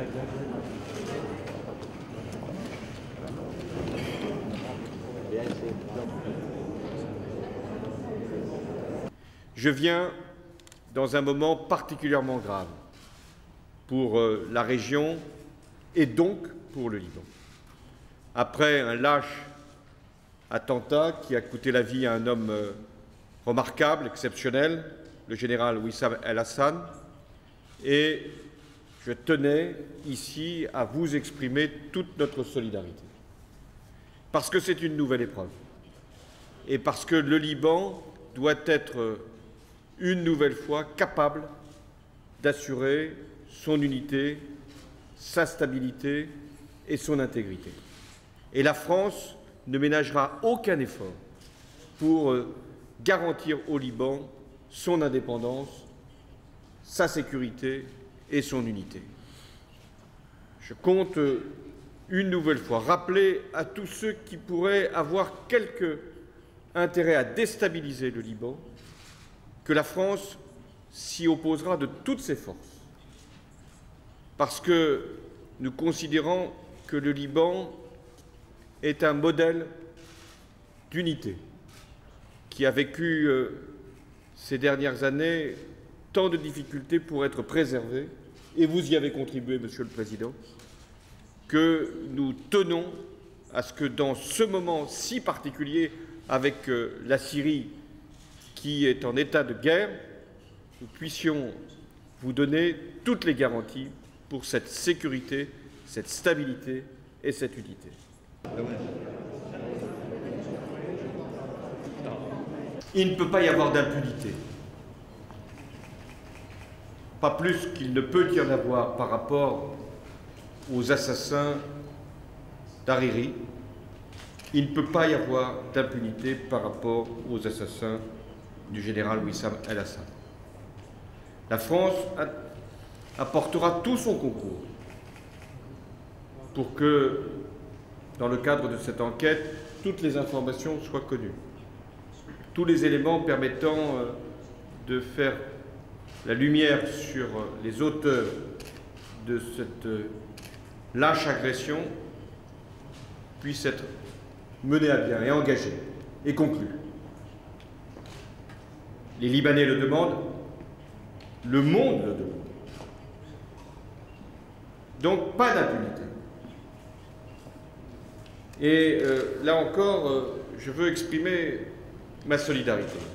Je viens dans un moment particulièrement grave pour la région et donc pour le Liban. Après un lâche attentat qui a coûté la vie à un homme remarquable, exceptionnel, le général Wissam El-Hassan, et je tenais ici à vous exprimer toute notre solidarité. Parce que c'est une nouvelle épreuve et parce que le Liban doit être une nouvelle fois capable d'assurer son unité, sa stabilité et son intégrité. Et la France ne ménagera aucun effort pour garantir au Liban son indépendance, sa sécurité et son unité. Je compte une nouvelle fois rappeler à tous ceux qui pourraient avoir quelque intérêt à déstabiliser le Liban que la France s'y opposera de toutes ses forces, parce que nous considérons que le Liban est un modèle d'unité qui a vécu ces dernières années tant de difficultés pour être préservé, et vous y avez contribué, Monsieur le Président, que nous tenons à ce que dans ce moment si particulier avec la Syrie qui est en état de guerre, nous puissions vous donner toutes les garanties pour cette sécurité, cette stabilité et cette unité. Il ne peut pas y avoir d'impunité. Pas plus qu'il ne peut y en avoir par rapport aux assassins d'Hariri. Il ne peut pas y avoir d'impunité par rapport aux assassins du général Wissam El-Hassan. La France apportera tout son concours pour que, dans le cadre de cette enquête, toutes les informations soient connues. Tous les éléments permettant de faire la lumière sur les auteurs de cette lâche agression puissent être menés à bien et engagés et conclus. Les Libanais le demandent, le monde le demande. Donc pas d'impunité. Et là encore, je veux exprimer ma solidarité.